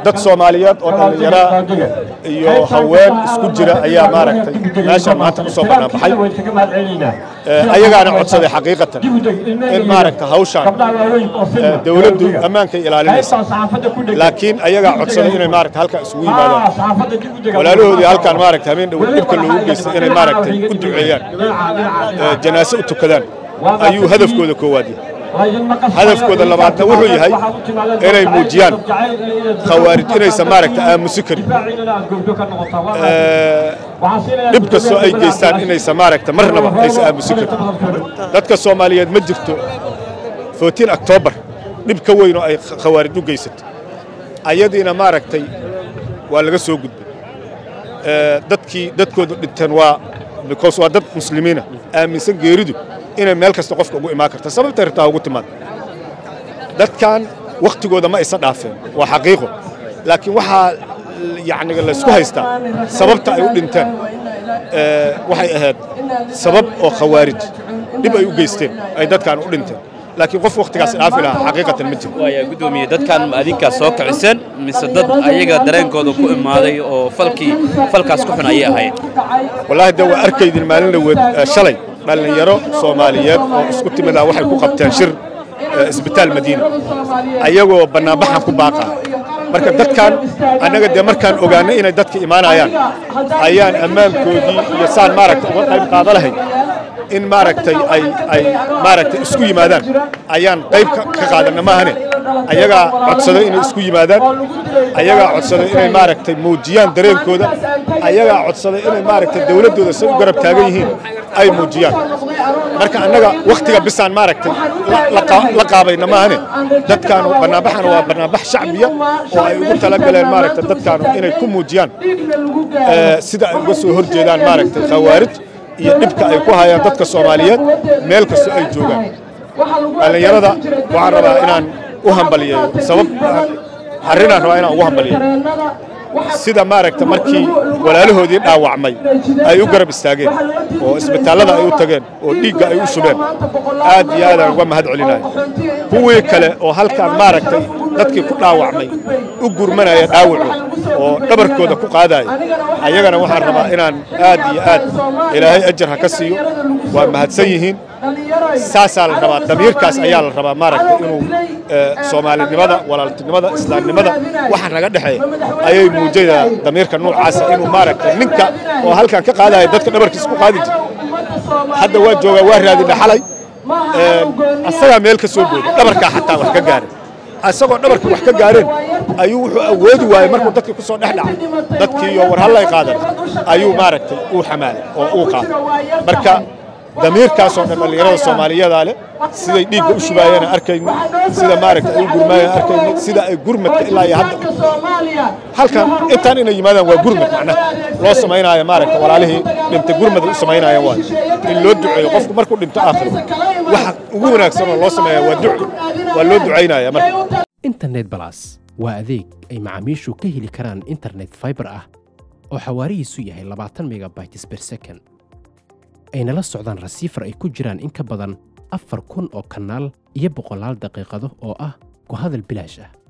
dad Soomaaliyeed oo dhalinyaro iyo haween isku jira ayaa maaragtay meesha maanta ku soo banaabaxay ayagaana codsaday xaqiiqatan in maaragtay hawshan dawladdu ammaanka ilaalinaysa laakiin ayaga codsaday inay maaragtay halka isugu yimaadaan walaalahoodii halkan maaragtay habeen dhow dhibka loogu geystay inay maaragtay u duceeyaan janaaso u tukadaan ayuu hadafkooda koowaad hadafkooda labaadna wuxuu yahay inay muujiyaan khawaarij inaysan maaragtay aamusi karin dhib kastoo ay geystaan inaysan maaragtay marnaba aysan aamusi karin dadka Soomaaliyeed ma jirto 14 October dhib ka weyn oo ay khawaarij u geysatay ayadiina maaragtay waa laga soo gudbay dadkoodu dhinteen waa because waa dad muslimiina aaminsan geeridu inay meel kasta qofka ugu imaan karto sababta rirtaa ugu timaad dadkan waqtigooda ma isa dhaafeen waa xaqiiqo laakiin waxa yaani la isku haystaa sababta ay u dhinteen waxay ahayd sabab oo khawaarij dib ay u geysteen ay dadkan u dhinteen laakiin qof waqtigaas dhaafi lahaa xaqiiqatan ma jiro waa gudoomiye dadkan adinka soo kicisen mise dad ayaga dareenkooda ku imaaday oo falkaas ku xun ay ahaayeen wallahi dawa arkaydin maalin la wad shalay dhalinyaro Soomaaliyeed oo isku timid waxay ku qabteen shir isbitaal Madiina ayagoo banaanbaxan ku baaqa marka dadkan anaga markaan ogaanay inay dadka imaanayaan ayaan ammaankoodii iyo saan maaragtay uga qayb qaadalahay in maaragtay ay maaragtay isku yimaadaan ayaan qayb ka qaadana maahane ayaga codsaday inay isku yimaadaan ayaga codsaday inay maaragtay muujiyaan dareenkooda ayaga codsaday inay maaragtay dawladooda si u garab taagan yihiin ay muujiyaan marka anaga waqtiga bisaan maaragtay la qaabayna maahane dadkan banaanbaxan waa banaanbax shacbiya oo ay ugu talagaleen maaragtay dadkan inay ku muujiyaan sida ay uga soo horjeedaan maaragtay khawaarij iyo dhibka ay ku hayaan dadka Soomaaliyeed meel kasta ay joogaan dhalinyarada waxaan rabaa inaan u hambaliyo sabab arrinaan rabaa inaan ugu hambaliyo sida maaragtay markii walaalahoodii dhaawacmay ay u garab istaageen oo isbitaalada ay u tageen oo dhiigga ay u shubeen aad iyo aad uga mahad celinayo kuwii kale oo halkaan maaragtay dadkii ku dhaawacmay u gurmanaya dhaawaco oo dhabarkooda ku qaadaya ayagana waxaan rabaa inaan aad iyo aad ilaahay ajar ha ka siiyo waa mahadsan yihiin saasaa la rabaa damiirkaas ayaa la rabaa maaragtay inuu Soomaalinimada walaaltinimada islaamnimada waxa naga dhaxay ayay muujinayaan damiirka noocaas inuu maaragtay ninka oo halkan ka qaadaya dadka dhabarkiisa ku qaadi jiray hadda waa jooga waa raadi dhaxalay asaga meel ka soo booday dhabarka xataa wax ka gaaray asagoo dhabarka wax ka gaareen ayuu wuxuu awoodi waayay markuu dadkii ku soo dhaxdhacay dadkii iyo war hal ay qaadan ayuu maaragtay uu xamaal oo uu qaad marka damiirkaas oo dhalinyarada Soomaaliyeed leh siday dhiigga u shubaayeen arkayna sida maaragtay ay gurmayaan arkayna sida ay gurmadka ilaa iyo hadda halkan intaan inay yimaadaan waa gurmad macna loo sameeyay maaragtay walaalihii dhintay gurmad u sameeyay waa in loo duceeyo qofku markuu dhinto aakhir waxa ugu wanaagsan oo loo sameeyo waa duco waa loo duceynaya marka internet plus waa adeeg ay macaamiishu ka heli karaan internet fiber ah oo xawaarihiisu yahay 20 megabytes per second ayna la socdaan rasiifar ay ku jiraan in ka badan 4,000 oo kanaal iyo 100 daqiiqado oo ah ku hadal bilaash ah